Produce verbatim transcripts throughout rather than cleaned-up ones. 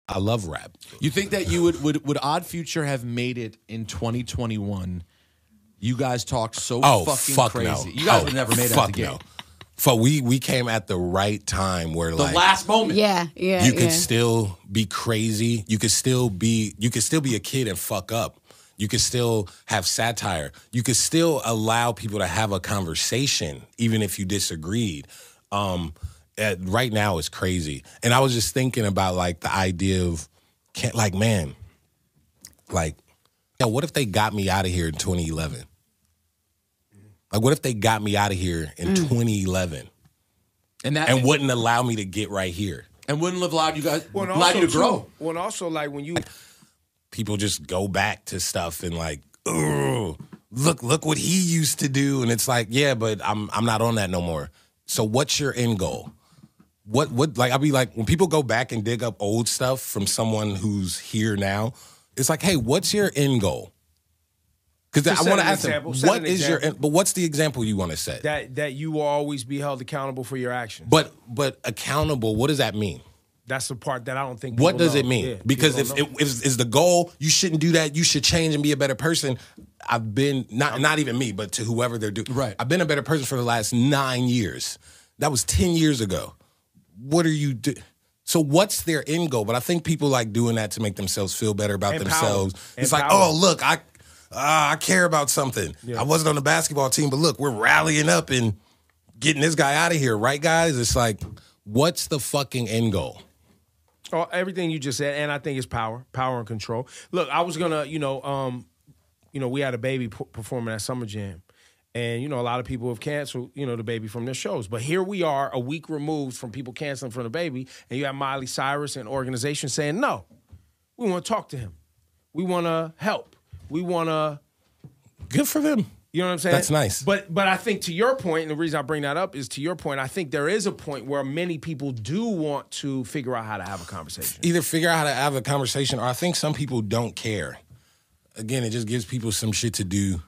I love rap. You think that you would would would Odd Future have made it in twenty twenty-one? You guys talked so oh, fucking fuck crazy. No. You guys oh, would never made it fuck out the gate. No. For we we came at the right time where The like last moment. Yeah, yeah. you could yeah. still be crazy. You could still be you could still be a kid and fuck up. You could still have satire. You could still allow people to have a conversation, even if you disagreed. Um, uh, right now, it's crazy. And I was just thinking about, like, the idea of, can't, like, man, like, yo, what if they got me out of here in twenty eleven? Like, what if they got me out of here in mm. twenty eleven and, that, and wouldn't allow me to get right here? And wouldn't have allowed you guys, well, allowed you to grow. Too, well, also, like, when you... People just go back to stuff and like, oh, look, look what he used to do, and it's like, yeah, but I'm I'm not on that no more. So what's your end goal? What what like I'll be like when people go back and dig up old stuff from someone who's here now, it's like, hey, what's your end goal? Because I want to ask them, what is your end, but what's the example you want to set? That that you will always be held accountable for your actions. But but accountable, what does that mean? That's the part that I don't think. What does know. it mean? Yeah, because if it is, is the goal, you shouldn't do that. You should change and be a better person. I've been not not even me, but to whoever they're doing. Right. I've been a better person for the last nine years. That was ten years ago. What are you do? So what's their end goal? But I think people like doing that to make themselves feel better about Empower. themselves. It's Empower. like, oh look, I uh, I care about something. Yeah. I wasn't on the basketball team, but look, we're rallying up and getting this guy out of here, right, guys? It's like, what's the fucking end goal? Oh, everything you just said, and I think it's power, power and control. Look, I was gonna, you know, um, you know, we had a baby p- performing at Summer Jam, and you know, a lot of people have canceled, you know, the baby from their shows. But here we are, a week removed from people canceling from the baby, and you have Miley Cyrus and organizations saying, "No, we want to talk to him, we want to help, we want to." Good for them. You know what I'm saying? That's nice. But but I think to your point, and the reason I bring that up is to your point, I think there is a point where many people do want to figure out how to have a conversation. Either figure out how to have a conversation, or I think some people don't care. Again, it just gives people some shit to do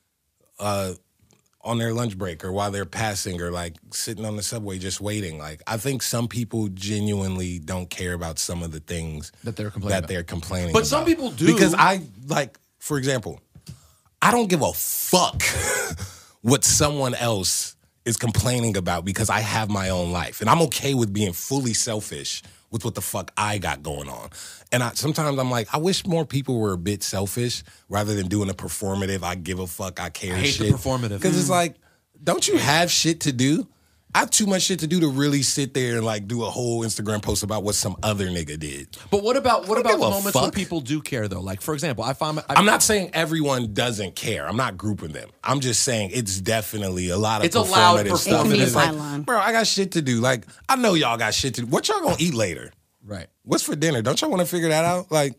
uh, on their lunch break or while they're passing or like sitting on the subway just waiting. Like, I think some people genuinely don't care about some of the things that they're complaining that about. they're complaining But about. some people do. Because I, like, for example, I don't give a fuck what someone else is complaining about because I have my own life. And I'm okay with being fully selfish with what the fuck I got going on. And I, sometimes I'm like, I wish more people were a bit selfish rather than doing a performative, I give a fuck, I care I hate shit. the performative. Because mm. it's like, don't you have shit to do? I have too much shit to do to really sit there and like do a whole Instagram post about what some other nigga did. But what about what about give the a moments fuck. when people do care though? Like for example, I find I, I'm not saying everyone doesn't care. I'm not grouping them. I'm just saying it's definitely a lot of It's a performative loud stuff. performative. It's like, Line. bro, I got shit to do. Like, I know y'all got shit to do. What y'all gonna eat later? right. What's for dinner? Don't y'all want to figure that out? Like,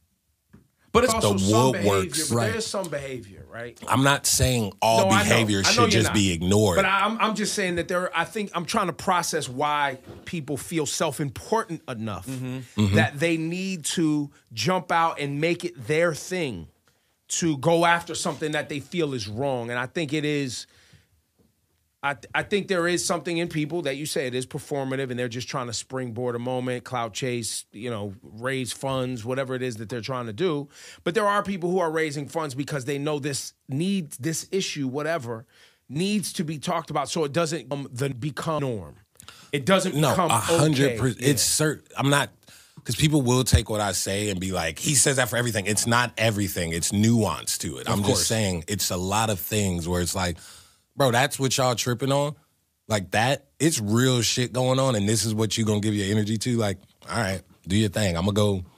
But it's Also, the some woodworks. behavior, but Right. there's some behavior, right? I'm not saying all No, I know. behavior I know should you're just not. be ignored. But I'm I'm just saying that there. I think I'm trying to process why people feel self-important enough Mm-hmm. that they need to jump out and make it their thing to go after something that they feel is wrong. And I think it is. I, th- I think there is something in people that you say it is performative and they're just trying to springboard a moment, clout chase, you know, raise funds, whatever it is that they're trying to do. But there are people who are raising funds because they know this needs, this issue, whatever, needs to be talked about so it doesn't um, the become norm. It doesn't no, become a hundred percent. okay. It's certain. I'm not, because people will take what I say and be like, he says that for everything. It's not everything. It's nuance to it. I'm course. just saying it's a lot of things where it's like, bro, that's what y'all tripping on? Like that? It's real shit going on, and this is what you gonna give your energy to? Like, all right, do your thing. I'm gonna go